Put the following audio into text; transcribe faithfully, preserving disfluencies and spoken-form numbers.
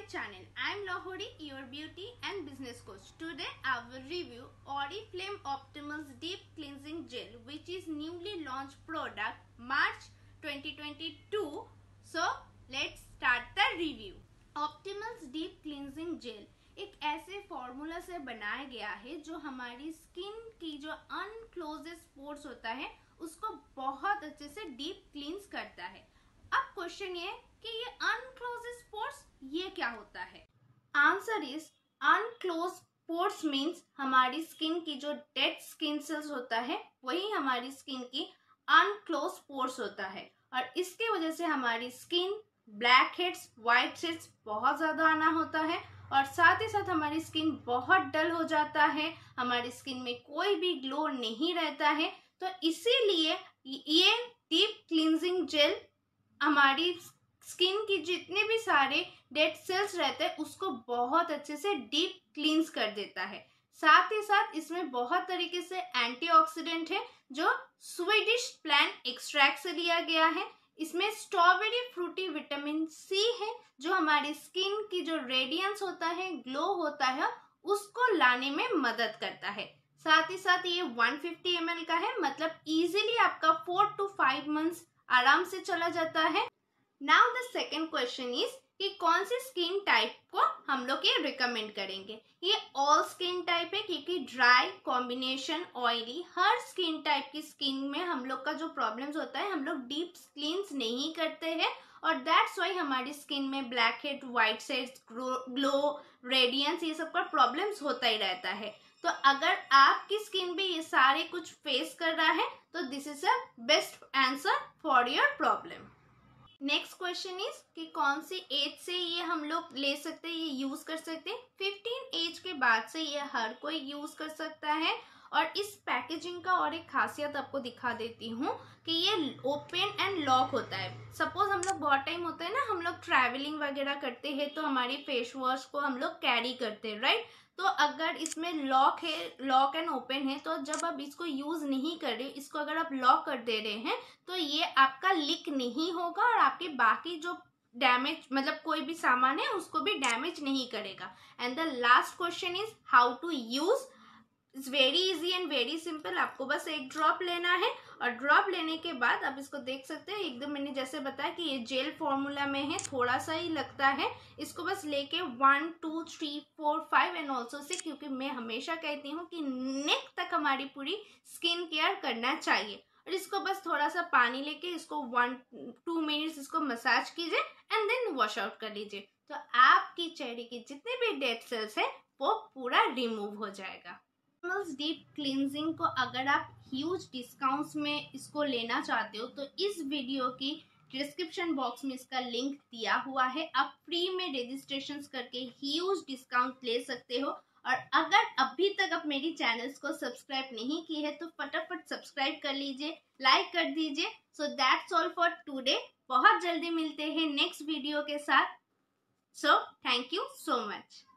channel. I am Lahori, your beauty and business coach. Today I will review Oriflame Optimals Deep Cleansing Gel, which is newly launched product March twenty twenty-two. So let's start the review. Optimals Deep Cleansing Gel एक ऐसे formula से बनाया गया है जो हमारी skin की जो अनक्लोजेड पोर्स होता है उसको बहुत अच्छे से डीप क्लींस करता है। अब क्वेश्चन ये कि ये अनक्लोजेड पोर्स ये क्या होता है? Answer is unclose pores means हमारी स्किन की जो डेड स्किन सेल्स होता है वही हमारी स्किन की अनक्लोज पोर्स होता है और इसके वजह से हमारी skin black heads, white heads बहुत ज्यादा आना होता है और साथ ही साथ हमारी स्किन बहुत डल हो जाता है, हमारी स्किन में कोई भी ग्लो नहीं रहता है। तो इसीलिए ये डीप क्लींजिंग जेल हमारी स्किन की जितने भी सारे डेड सेल्स रहते हैं उसको बहुत अच्छे से डीप क्लींस कर देता है। साथ ही साथ इसमें बहुत तरीके से एंटीऑक्सीडेंट है जो स्वीडिश प्लांट एक्सट्रैक्ट से लिया गया है। इसमें स्ट्रॉबेरी फ्रूटी विटामिन सी है जो हमारी स्किन की जो रेडियंस होता है, ग्लो होता है, उसको लाने में मदद करता है। साथ ही साथ ये एक सौ पचास एम एल का है, मतलब इजीली आपका फोर टू फाइव मंथ्स आराम से चला जाता है। Now the second question is कि कौन सी स्किन टाइप को हम लोग ये रिकमेंड करेंगे। ये ऑल स्किन टाइप है क्योंकि ड्राई, कॉम्बिनेशन, ऑयली, हर स्किन टाइप की स्किन में हम लोग का जो प्रॉब्लम्स होता है हम लोग डीप क्लींस नहीं करते हैं और दैट्स वाई हमारी स्किन में black head, white heads, glow, radiance ये सब का प्रॉब्लम्स होता ही रहता है। तो अगर आपकी स्किन भी ये सारे कुछ फेस कर रहा है तो this is a best answer for your problem. Next question is कि कौन सी एज से ये हम लोग ले सकते हैं, ये यूज कर सकते हैं। फिफ्टीन एज के बाद से ये हर कोई यूज कर सकता है और इस पैकेजिंग का और एक खासियत आपको दिखा देती हूँ कि ये ओपन एंड लॉक होता है। सपोज हम लोग बहुत टाइम होता है ना, हम लोग ट्रैवलिंग वगैरह करते हैं तो हमारी फेस वॉश को हम लोग कैरी करते हैं, राइट। तो अगर इसमें लॉक है, लॉक एंड ओपन है, तो जब आप इसको यूज नहीं कर रहे, इसको अगर आप लॉक कर दे रहे हैं तो ये आपका लीक नहीं होगा और आपके बाकी जो डैमेज मतलब कोई भी सामान है उसको भी डैमेज नहीं करेगा। And the last question is how to use. It's very easy and very simple. आपको बस एक ड्रॉप लेना है और ड्रॉप लेने के बाद आप इसको देख सकते हैं एकदम मैंने जैसे बताया कि ये जेल फॉर्मूला में है, थोड़ा सा ही लगता है। इसको बस लेके one two three four five and also six, क्योंकि मैं हमेशा कहती हूँ कि नेक तक हमारी पूरी स्किन केयर करना चाहिए। और इसको बस थोड़ा सा पानी लेके इसको वन टू मिनट्स इसको मसाज कीजिए एंड देन वॉश आउट कर लीजिए, तो आपकी चेहरे की जितने भी डेड सेल्स है वो पूरा रिमूव हो जाएगा। डीप क्लींजिंग को अगर आप ह्यूज डिस्काउंट्स में इसको लेना चाहते हो तो इस वीडियो की डिस्क्रिप्शन बॉक्स में इसका लिंक दिया हुआ है। आप फ्री में रजिस्ट्रेशन करके ह्यूज डिस्काउंट ले सकते हो। और अगर अभी तक आप मेरी चैनल्स को सब्सक्राइब नहीं की है तो फटाफट सब्सक्राइब कर लीजिए, लाइक कर दीजिए। So that's all for today. बहुत जल्दी मिलते हैं नेक्स्ट वीडियो के साथ। So thank you so much.